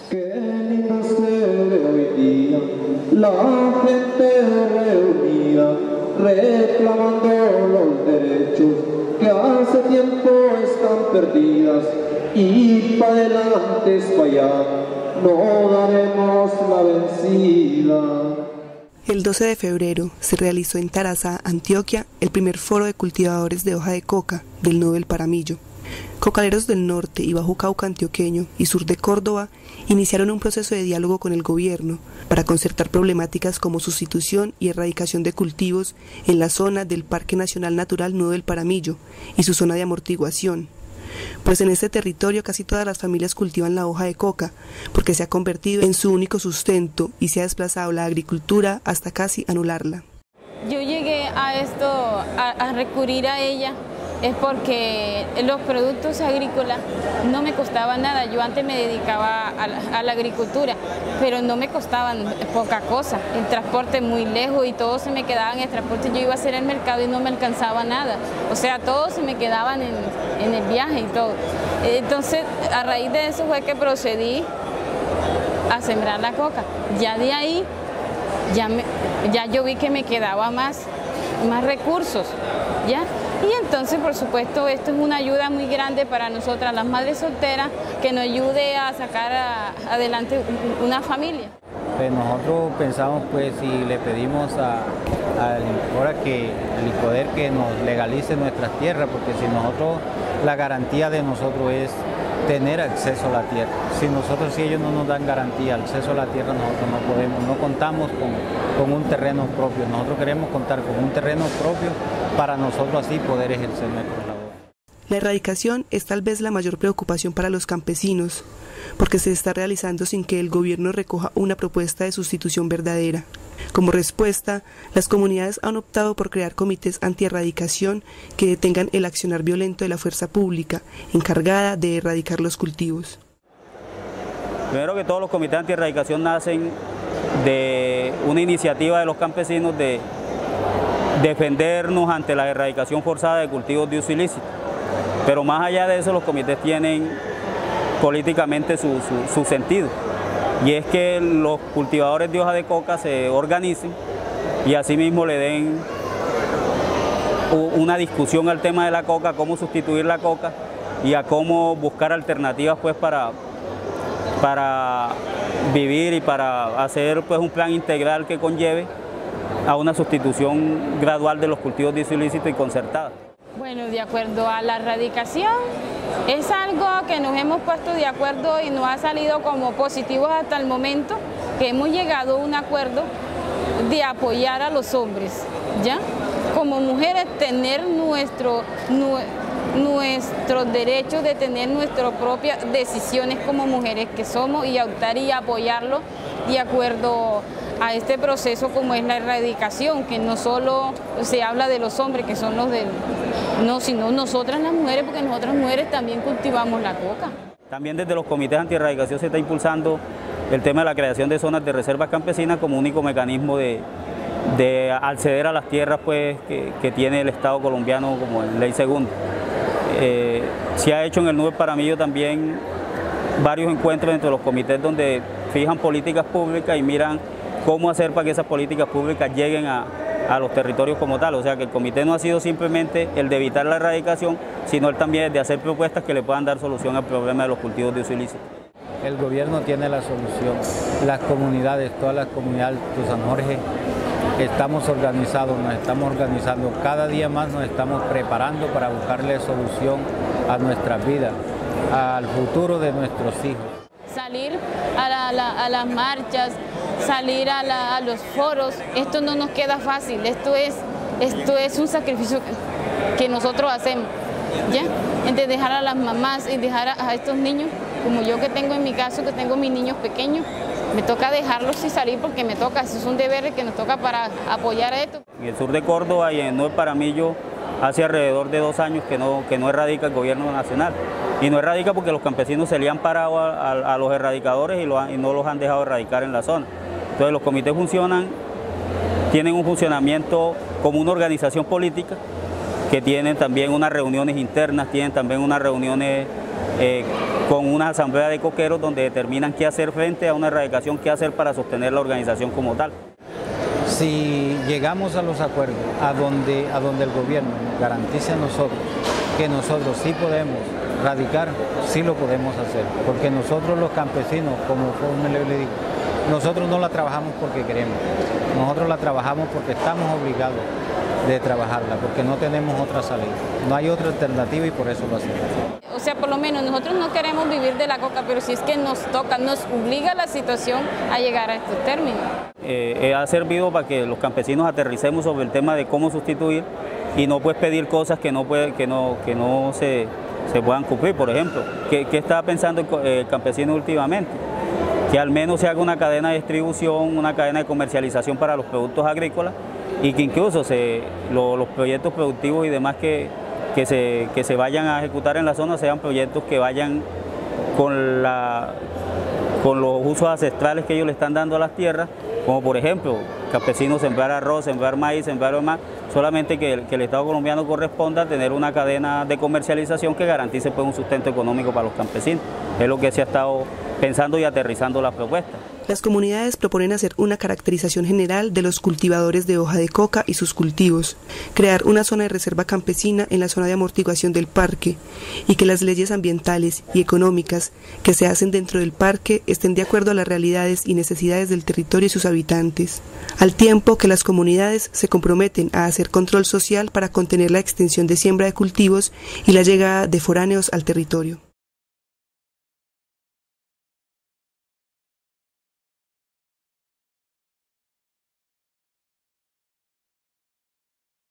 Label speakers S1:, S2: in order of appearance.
S1: Qué lindo se ve hoy día, la gente reunida, reclamando los derechos que hace tiempo están perdidas, y para adelante es para allá, no daremos la vencida.
S2: El 12 de febrero se realizó en Tarazá, Antioquia, el primer foro de cultivadores de hoja de coca del Nudo del Paramillo. Cocaleros del norte y bajo Cauca antioqueño y sur de Córdoba iniciaron un proceso de diálogo con el gobierno para concertar problemáticas como sustitución y erradicación de cultivos en la zona del Parque Nacional Natural Nudo del Paramillo y su zona de amortiguación. Pues en este territorio casi todas las familias cultivan la hoja de coca, porque se ha convertido en su único sustento y se ha desplazado la agricultura hasta casi anularla.
S3: Yo llegué a esto, a recurrir a ella, es porque los productos agrícolas no me costaban nada. Yo antes me dedicaba a la agricultura, pero no me costaban poca cosa. El transporte muy lejos y todo se me quedaba en el transporte. Yo iba a hacer el mercado y no me alcanzaba nada. O sea, todo se me quedaban en el viaje y todo. Entonces, a raíz de eso fue que procedí a sembrar la coca. Ya de ahí, ya yo vi que me quedaba más recursos, ¿ya? Y entonces, por supuesto, esto es una ayuda muy grande para nosotras, las madres solteras, que nos ayude a sacar adelante una familia.
S4: Pues nosotros pensamos, pues, si le pedimos ahora que el poder que nos legalice nuestras tierras, porque la garantía de nosotros es tener acceso a la tierra. Si ellos no nos dan garantía, acceso a la tierra, nosotros no podemos, no contamos con un terreno propio. Nosotros queremos contar con un terreno propio para nosotros así poder ejercer nuestra labor.
S2: La erradicación es tal vez la mayor preocupación para los campesinos, porque se está realizando sin que el gobierno recoja una propuesta de sustitución verdadera. Como respuesta, las comunidades han optado por crear comités antierradicación que detengan el accionar violento de la fuerza pública, encargada de erradicar los cultivos.
S5: Primero que todos, los comités antierradicación nacen de una iniciativa de los campesinos de defendernos ante la erradicación forzada de cultivos de uso ilícito. Pero más allá de eso, los comités tienen políticamente su sentido, y es que los cultivadores de hoja de coca se organicen y asimismo le den una discusión al tema de la coca, cómo sustituir la coca y a cómo buscar alternativas, pues, para vivir y para hacer, pues, un plan integral que conlleve a una sustitución gradual de los cultivos de uso ilícito y concertada.
S3: Bueno, de acuerdo a la erradicación, es algo que nos hemos puesto de acuerdo y nos ha salido como positivos hasta el momento, que hemos llegado a un acuerdo de apoyar a los hombres, ¿ya? Como mujeres, tener nuestro derecho de tener nuestras propias decisiones como mujeres que somos, y optar y apoyarlo de acuerdo a este proceso como es la erradicación, que no solo se habla de los hombres, que son los del... No, sino nosotras las mujeres, porque nosotras mujeres también cultivamos la coca.
S5: También desde los comités antierradicación se está impulsando el tema de la creación de zonas de reservas campesinas como único mecanismo de acceder a las tierras, pues, que tiene el Estado colombiano como ley segunda. Se ha hecho en el Nudo del Paramillo también varios encuentros entre los comités donde fijan políticas públicas y miran cómo hacer para que esas políticas públicas lleguen a los territorios como tal. O sea, que el comité no ha sido simplemente el de evitar la erradicación, sino el también de hacer propuestas que le puedan dar solución al problema de los cultivos de uso ilícito.
S4: El gobierno tiene la solución. Las comunidades, todas las comunidades de San Jorge, estamos organizados, nos estamos organizando. Cada día más nos estamos preparando para buscarle solución a nuestras vidas, al futuro de nuestros hijos.
S3: Salir a las marchas, salir a los foros, esto no nos queda fácil, esto es un sacrificio que nosotros hacemos, ¿ya? Entre dejar a las mamás y dejar a estos niños, como yo que tengo en mi caso, que tengo mis niños pequeños, me toca dejarlos y salir porque me toca, eso es un deber que nos toca para apoyar a esto.
S5: En el sur de Córdoba y en el Nudo del Paramillo hace alrededor de 2 años que no erradica el gobierno nacional. Y no erradica porque los campesinos se le han parado a los erradicadores y no los han dejado erradicar en la zona. Entonces los comités tienen un funcionamiento como una organización política, que tienen también unas reuniones internas, tienen también unas reuniones con una asamblea de coqueros donde determinan qué hacer frente a una erradicación, qué hacer para sostener la organización como tal.
S4: Si llegamos a los acuerdos, a donde el gobierno nos garantice a nosotros que nosotros sí podemos radicar, sí lo podemos hacer, porque nosotros los campesinos, como le digo, nosotros no la trabajamos porque queremos, nosotros la trabajamos porque estamos obligados de trabajarla, porque no tenemos otra salida, no hay otra alternativa y por eso lo hacemos.
S3: O sea, por lo menos nosotros no queremos vivir de la coca, pero si es que nos toca, nos obliga la situación a llegar a estos términos.
S5: Ha servido para que los campesinos aterricemos sobre el tema de cómo sustituir y no pues pedir cosas que no se puedan cumplir. Por ejemplo, ¿qué está pensando el campesino últimamente? Que al menos se haga una cadena de distribución, una cadena de comercialización para los productos agrícolas y que incluso los proyectos productivos y demás que se vayan a ejecutar en la zona sean proyectos que vayan con los usos ancestrales que ellos le están dando a las tierras, como por ejemplo, campesinos sembrar arroz, sembrar maíz, sembrar demás, solamente que el Estado colombiano corresponda a tener una cadena de comercialización que garantice pues, un sustento económico para los campesinos. Es lo que se ha estado pensando y aterrizando la propuesta.
S2: Las comunidades proponen hacer una caracterización general de los cultivadores de hoja de coca y sus cultivos, crear una zona de reserva campesina en la zona de amortiguación del parque y que las leyes ambientales y económicas que se hacen dentro del parque estén de acuerdo a las realidades y necesidades del territorio y sus habitantes, al tiempo que las comunidades se comprometen a hacer control social para contener la extensión de siembra de cultivos y la llegada de foráneos al territorio.